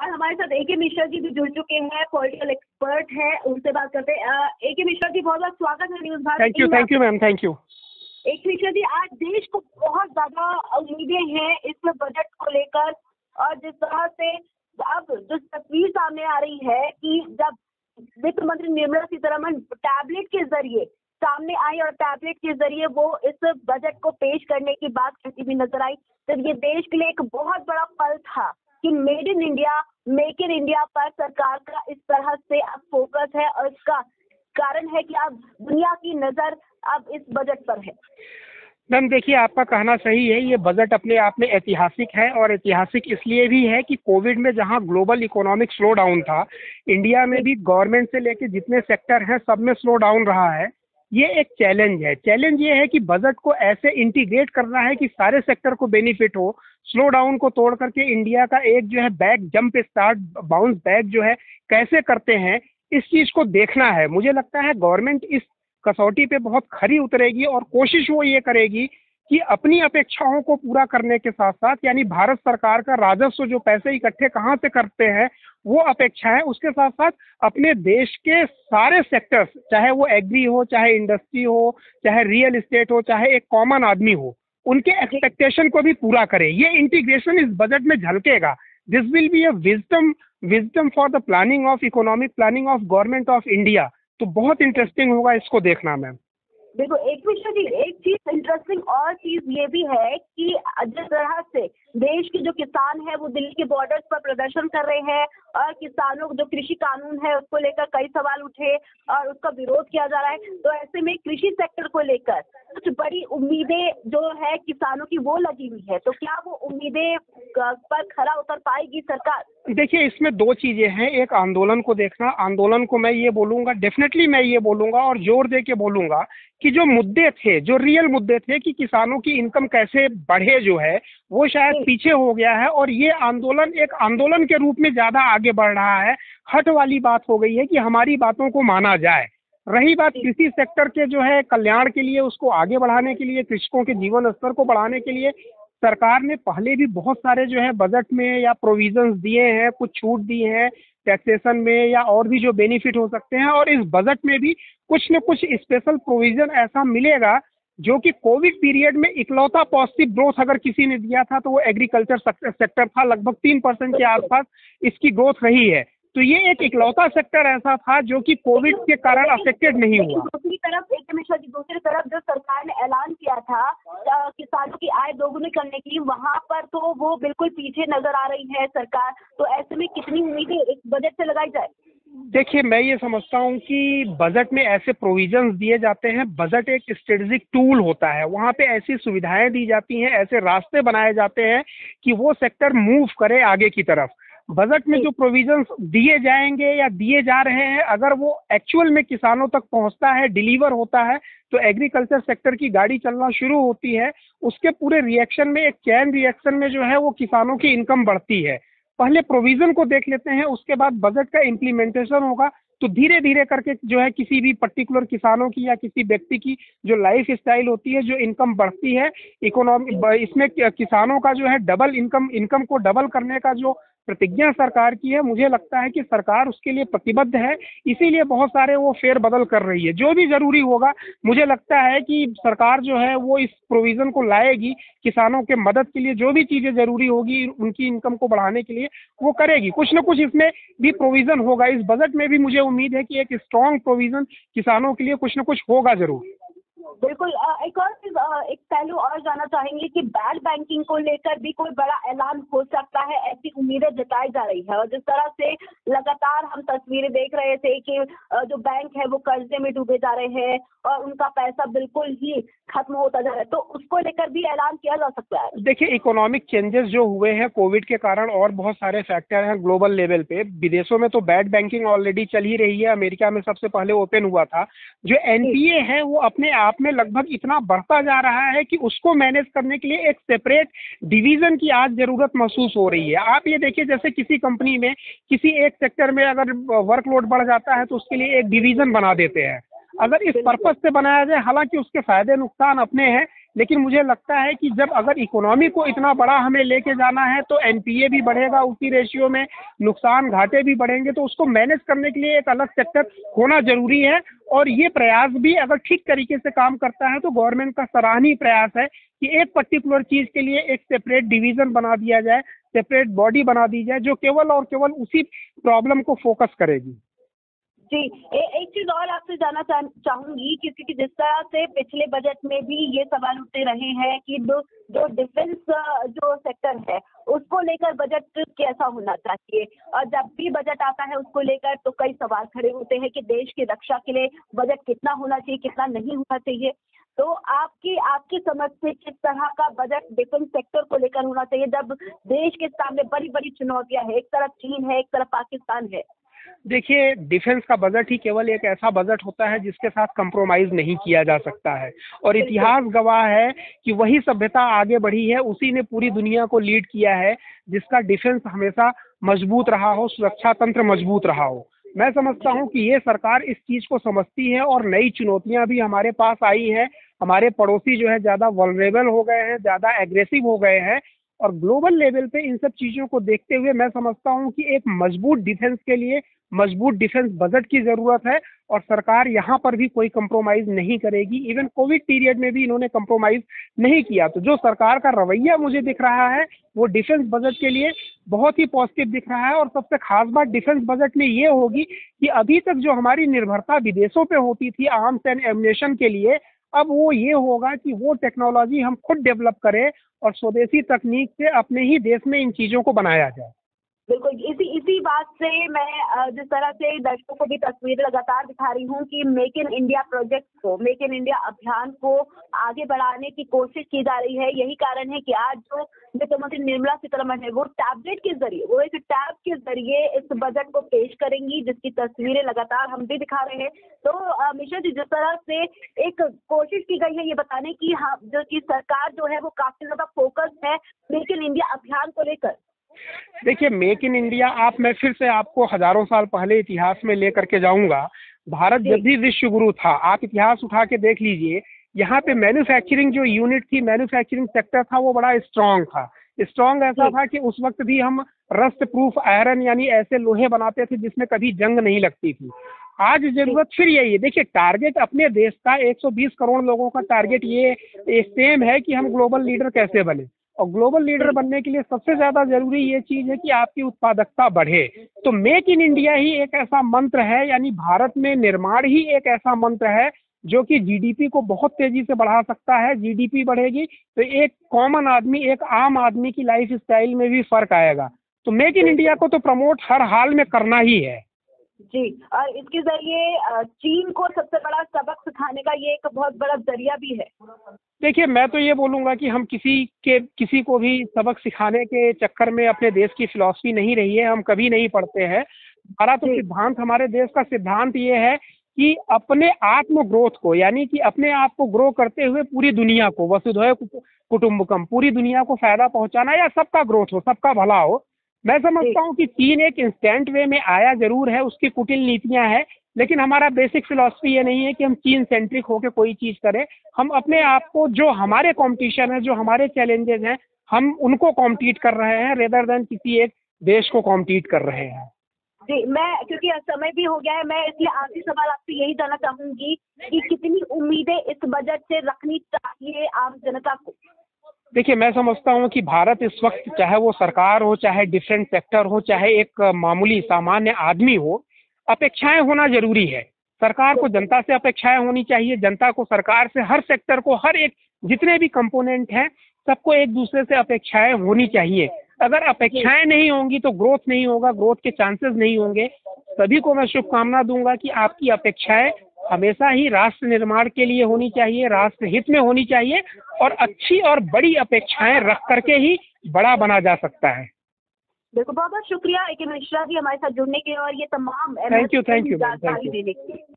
और हमारे साथ ए के मिश्रा जी भी जुड़ चुके हैं, पॉलिटिकल एक्सपर्ट हैं, उनसे बात करते हैं। ए के मिश्रा जी, बहुत बहुत स्वागत है news Bharat. Thank you ma'am, thank you. A K Mishra जी, आज देश को बहुत ज्यादा उम्मीदें हैं इस बजट को लेकर, और जिस तरह से अब जो तस्वीर सामने आ रही है कि जब वित्त मंत्री निर्मला सीतारमण टैबलेट के जरिए सामने आई और टैबलेट के जरिए वो इस बजट को पेश करने की बात कहती हुई नजर आई, तो ये देश के लिए एक बहुत बड़ा पल था कि made in India, make in India पर सरकार का इस तरह से अब फोकस है, और इसका कारण है कि अब दुनिया की नजर अब इस बजट पर है। मैम देखिए, आपका कहना सही है, ये बजट अपने आप में ऐतिहासिक है, और ऐतिहासिक इसलिए भी है कि कोविड में जहां ग्लोबल इकोनॉमिक स्लो डाउन था, इंडिया में भी गवर्नमेंट से लेके जितने सेक्टर हैं सब में स्लो डाउन रहा है। ये एक चैलेंज है। चैलेंज ये है कि बजट को ऐसे इंटीग्रेट करना है कि सारे सेक्टर को बेनिफिट हो, स्लो डाउन को तोड़ करके इंडिया का एक जो है back jump start bounce back जो है कैसे करते हैं, इस चीज को देखना है। मुझे लगता है गवर्नमेंट इस कसौटी पे बहुत खरी उतरेगी और कोशिश वो ये करेगी कि अपनी अपेक्षाओं को पूरा करने के साथ साथ, यानी भारत सरकार का राजस्व जो पैसे इकट्ठे कहाँ से करते हैं वो अपेक्षाएं, उसके साथ साथ अपने देश के सारे सेक्टर्स, चाहे वो एग्री हो, चाहे इंडस्ट्री हो, चाहे रियल एस्टेट हो, चाहे एक कॉमन आदमी हो, उनके एक्सपेक्टेशन को भी पूरा करे। ये इंटीग्रेशन इस बजट में झलकेगा। This will be a wisdom for the planning of economic planning of government of India. तो बहुत इंटरेस्टिंग होगा इसको देखना मैम। देखो एक मिश्रा जी, एक चीज इंटरेस्टिंग और चीज ये भी है कि जिस तरह से देश के जो किसान है वो दिल्ली के बॉर्डर्स पर प्रदर्शन कर रहे हैं, और किसानों को जो कृषि कानून है उसको लेकर कई सवाल उठे और उसका विरोध किया जा रहा है, तो ऐसे में कृषि सेक्टर को लेकर कुछ बड़ी उम्मीदें जो है किसानों की वो लगी हुई है, तो क्या वो उम्मीदें पर खरा उतर पाएगी सरकार? देखिए, इसमें दो चीजें हैं। एक आंदोलन को देखना, आंदोलन को मैं ये बोलूंगा, डेफिनेटली मैं ये बोलूंगा और जोर दे के बोलूंगा कि जो मुद्दे थे, जो रियल मुद्दे थे कि किसानों की इनकम कैसे बढ़े, जो है वो शायद पीछे हो गया है, और ये आंदोलन एक आंदोलन के रूप में ज्यादा आगे बढ़ रहा है। हट वाली बात हो गई है कि हमारी बातों को माना जाए। रही बात कृषि सेक्टर के जो है कल्याण के लिए, उसको आगे बढ़ाने के लिए, कृषकों के जीवन स्तर को बढ़ाने के लिए सरकार ने पहले भी बहुत सारे जो है बजट में या प्रोविजंस दिए हैं, कुछ छूट दी है टैक्सेशन में, या और भी जो बेनिफिट हो सकते हैं। और इस बजट में भी कुछ न कुछ स्पेशल प्रोविजन ऐसा मिलेगा जो कि कोविड पीरियड में इकलौता पॉजिटिव ग्रोथ अगर किसी ने दिया था तो वो एग्रीकल्चर सेक्टर था। लगभग 3% के आसपास इसकी ग्रोथ रही है। तो ये एक इकलौता सेक्टर ऐसा था जो कि कोविड के कारण अफेक्टेड नहीं हुआ। दूसरी तरफ एक मिश्रा जी, दूसरी तरफ जो सरकार ने ऐलान किया था किसानों की आय दोगुनी करने की, वहाँ पर तो वो बिल्कुल पीछे नजर आ रही है सरकार। तो ऐसे में कितनी उम्मीदें इस बजट से लगाई जाए? देखिए, मैं ये समझता हूँ कि बजट में ऐसे प्रोविजंस दिए जाते हैं। बजट एक स्ट्रेटेजिक टूल होता है, वहाँ पे ऐसी सुविधाएं दी जाती हैं, ऐसे रास्ते बनाए जाते हैं कि वो सेक्टर मूव करे आगे की तरफ। बजट में जो प्रोविजंस दिए जाएंगे या दिए जा रहे हैं, अगर वो एक्चुअल में किसानों तक पहुंचता है, डिलीवर होता है, तो एग्रीकल्चर सेक्टर की गाड़ी चलना शुरू होती है। उसके पूरे रिएक्शन में, एक चैन रिएक्शन में जो है वो किसानों की इनकम बढ़ती है। पहले प्रोविजन को देख लेते हैं, उसके बाद बजट का इम्प्लीमेंटेशन होगा, तो धीरे धीरे करके जो है किसी भी पर्टिकुलर किसानों की या किसी व्यक्ति की जो लाइफ स्टाइल होती है, जो इनकम बढ़ती है, इकोनॉमी, इसमें किसानों का जो है डबल इनकम को डबल करने का जो प्रतिज्ञा सरकार की है, मुझे लगता है कि सरकार उसके लिए प्रतिबद्ध है। इसीलिए बहुत सारे वो फेर बदल कर रही है। जो भी जरूरी होगा, मुझे लगता है कि सरकार जो है वो इस प्रोविजन को लाएगी, किसानों के मदद के लिए जो भी चीजें जरूरी होगी उनकी इनकम को बढ़ाने के लिए वो करेगी। कुछ न कुछ इसमें भी प्रोविजन होगा। इस बजट में भी मुझे उम्मीद है कि एक स्ट्रॉन्ग प्रोविजन किसानों के लिए कुछ न कुछ होगा जरूर। बिल्कुल। एक और चीज, एक पहलू और जानना चाहेंगे कि बैड बैंकिंग को लेकर भी कोई बड़ा ऐलान हो सकता है, ऐसी उम्मीदें जताई जा रही है। और जिस तरह से लगातार हम तस्वीरें देख रहे थे कि जो बैंक है वो कर्जे में डूबे जा रहे हैं और उनका पैसा बिल्कुल ही खत्म होता जा रहा है, तो उसको लेकर भी ऐलान किया जा सकता है। देखिए, इकोनॉमिक चेंजेस जो हुए हैं कोविड के कारण, और बहुत सारे फैक्टर हैं ग्लोबल लेवल पे। विदेशों में तो बैड बैंकिंग ऑलरेडी चल ही रही है। अमेरिका में सबसे पहले ओपन हुआ था। जो एनपीए है वो अपने आप में लगभग इतना बढ़ता जा रहा है कि उसको मैनेज करने के लिए एक सेपरेट डिवीजन की आज जरूरत महसूस हो रही है। आप ये देखिए, जैसे किसी कंपनी में किसी एक सेक्टर में अगर वर्कलोड बढ़ जाता है तो उसके लिए एक डिवीजन बना देते हैं। अगर इस पर्पज से बनाया जाए, हालांकि उसके फायदे नुकसान अपने हैं, लेकिन मुझे लगता है कि जब अगर इकोनॉमी को इतना बड़ा हमें लेके जाना है तो एनपीए भी बढ़ेगा उसी रेशियो में, नुकसान घाटे भी बढ़ेंगे, तो उसको मैनेज करने के लिए एक अलग सेक्टर होना जरूरी है। और ये प्रयास भी अगर ठीक तरीके से काम करता है तो गवर्नमेंट का सराहनीय प्रयास है कि एक पर्टिकुलर चीज के लिए एक सेपरेट डिवीजन बना दिया जाए, सेपरेट बॉडी बना दी जाए जो केवल और केवल उसी प्रॉब्लम को फोकस करेगी। जी, एक चीज और आपसे जानना चाहूंगी क्योंकि जिस तरह से पिछले बजट में भी ये सवाल उठते रहे हैं कि जो डिफेंस जो सेक्टर है उसको लेकर बजट कैसा होना चाहिए, और जब भी बजट आता है उसको लेकर तो कई सवाल खड़े होते हैं कि देश की रक्षा के लिए बजट कितना होना चाहिए, कितना नहीं होना चाहिए। तो आपकी समझ से किस तरह का बजट डिफेंस सेक्टर को लेकर होना चाहिए जब देश के सामने बड़ी बड़ी चुनौतियां है, एक तरफ चीन है, एक तरफ पाकिस्तान है। देखिए, डिफेंस का बजट ही केवल एक ऐसा बजट होता है जिसके साथ कंप्रोमाइज नहीं किया जा सकता है, और इतिहास गवाह है कि वही सभ्यता आगे बढ़ी है, उसी ने पूरी दुनिया को लीड किया है जिसका डिफेंस हमेशा मजबूत रहा हो, सुरक्षा तंत्र मजबूत रहा हो। मैं समझता हूं कि ये सरकार इस चीज को समझती है और नई चुनौतियां भी हमारे पास आई हैं। हमारे पड़ोसी जो है ज्यादा वल्नरेबल हो गए हैं, ज्यादा एग्रेसिव हो गए हैं, और ग्लोबल लेवल पे इन सब चीजों को देखते हुए मैं समझता हूं कि एक मजबूत डिफेंस के लिए मजबूत डिफेंस बजट की जरूरत है, और सरकार यहाँ पर भी कोई कंप्रोमाइज नहीं करेगी। इवन कोविड पीरियड में भी इन्होंने कंप्रोमाइज नहीं किया। तो जो सरकार का रवैया मुझे दिख रहा है वो डिफेंस बजट के लिए बहुत ही पॉजिटिव दिख रहा है। और सबसे खास बात डिफेंस बजट में ये होगी कि अभी तक जो हमारी निर्भरता विदेशों पे होती थी आर्म्स एंड एमुनेशन के लिए, अब वो ये होगा कि वो टेक्नोलॉजी हम खुद डेवलप करें और स्वदेशी तकनीक से अपने ही देश में इन चीजों को बनाया जाए। बिल्कुल, इसी बात से मैं जिस तरह से दर्शकों को भी तस्वीरें लगातार दिखा रही हूँ कि मेक इन इंडिया प्रोजेक्ट को, मेक इन इंडिया अभियान को आगे बढ़ाने की कोशिश की जा रही है। यही कारण है कि आज जो वित्त मंत्री निर्मला सीतारमण है वो टैबलेट के जरिए, वो एक टैब के जरिए इस बजट को पेश करेंगी, जिसकी तस्वीरें लगातार हम भी दिखा रहे हैं। तो मिश्रा जी, जिस तरह से एक कोशिश की गई है ये बताने की हाँ जो कि सरकार जो है वो काफी ज्यादा फोकस है मेक इन इंडिया अभियान को लेकर। देखिए, मेक इन इंडिया मैं फिर से आपको हजारों साल पहले इतिहास में लेकर के जाऊंगा। भारत जब भी विश्व गुरु था, आप इतिहास उठा के देख लीजिए, यहाँ पे मैन्युफैक्चरिंग जो यूनिट थी, मैन्युफैक्चरिंग सेक्टर था, वो बड़ा स्ट्रांग था। स्ट्रांग ऐसा था कि उस वक्त भी हम रस्ट प्रूफ आयरन यानी ऐसे लोहे बनाते थे जिसमें कभी जंग नहीं लगती थी। आज जरूरत फिर यही है। देखिए, टारगेट अपने देश का 120 करोड़ लोगों का टारगेट ये सेम है कि हम ग्लोबल लीडर कैसे बने, और ग्लोबल लीडर बनने के लिए सबसे ज्यादा जरूरी ये चीज है कि आपकी उत्पादकता बढ़े। तो मेक इन इंडिया ही एक ऐसा मंत्र है, यानी भारत में निर्माण ही एक ऐसा मंत्र है जो कि जीडीपी को बहुत तेजी से बढ़ा सकता है। जीडीपी बढ़ेगी तो एक कॉमन आदमी, एक आम आदमी की लाइफ स्टाइल में भी फर्क आएगा। तो मेक इन इंडिया को तो प्रमोट हर हाल में करना ही है। जी, और इसके जरिए चीन को सबसे बड़ा सबक सिखाने का ये एक बहुत बड़ा जरिया भी है। देखिए, मैं तो ये बोलूंगा कि हम किसी को भी सबक सिखाने के चक्कर में अपने देश की फिलॉसफी नहीं रही है, हम कभी नहीं पढ़ते हैं। हमारा तो सिद्धांत, हमारे देश का सिद्धांत ये है कि अपने आत्म ग्रोथ को, यानी कि अपने आप को ग्रो करते हुए पूरी दुनिया को, वसुधैव कुटुंबकम, पूरी दुनिया को फायदा पहुंचाना, या सबका ग्रोथ हो, सबका भला हो। मैं समझता हूँ कि चीन एक इंस्टेंट वे में आया जरूर है, उसकी कुटिल नीतियां हैं, लेकिन हमारा बेसिक फिलॉसफी ये नहीं है कि हम चीन सेंट्रिक होकर कोई चीज करें। हम अपने आप को, जो हमारे कंपटीशन है, जो हमारे चैलेंजेस हैं, हम उनको कॉम्पीट कर रहे हैं रेदर देन किसी एक देश को कॉम्पीट कर रहे हैं। जी, मैं क्योंकि समय भी हो गया है, मैं इसलिए आखिरी सवाल आपसे यही जानना चाहूंगी कि कितनी उम्मीदें इस बजट से रखनी चाहिए आम जनता को। देखिए, मैं समझता हूँ कि भारत इस वक्त, चाहे वो सरकार हो, चाहे डिफरेंट सेक्टर हो, चाहे एक मामूली सामान्य आदमी हो, अपेक्षाएं होना जरूरी है। सरकार को जनता से अपेक्षाएं होनी चाहिए, जनता को सरकार से, हर सेक्टर को, हर एक जितने भी कंपोनेंट हैं सबको एक दूसरे से अपेक्षाएं होनी चाहिए। अगर अपेक्षाएं नहीं होंगी तो ग्रोथ नहीं होगा, ग्रोथ के चांसेस नहीं होंगे। सभी को मैं शुभकामना दूंगा कि आपकी अपेक्षाएं हमेशा ही राष्ट्र निर्माण के लिए होनी चाहिए, राष्ट्र हित में होनी चाहिए, और अच्छी और बड़ी अपेक्षाएं रख करके ही बड़ा बना जा सकता है। बिल्कुल, बहुत बहुत शुक्रिया ए के मिश्रा जी हमारे साथ जुड़ने के और ये तमाम थैंक यू जानकारी देने के लिए।